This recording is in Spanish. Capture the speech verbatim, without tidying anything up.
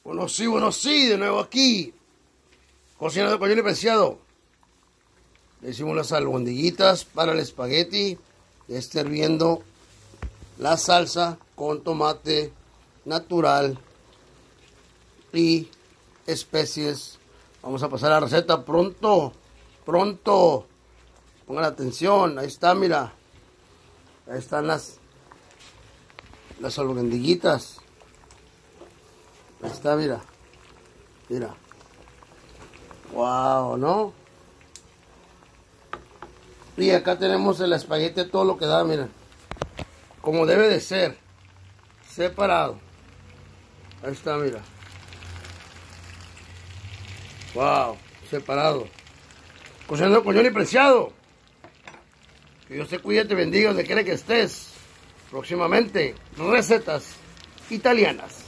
Bueno, sí, bueno, sí, de nuevo aquí. Cocinado con Johnny Preciado. Le hicimos las albondiguitas para el espagueti. Ya está hirviendo la salsa con tomate natural y especies. Vamos a pasar a la receta pronto, pronto. Pongan atención, ahí está, mira. Ahí están las, las albondiguitas. Ahí está, mira. Mira. Wow, ¿no? Y acá tenemos el espagueti, todo lo que da, miren. Como debe de ser. Separado. Ahí está, mira. Wow, separado. Cocinando con Johnny Preciado. Que Dios te cuide y te bendiga donde quiera que estés. Próximamente, recetas italianas.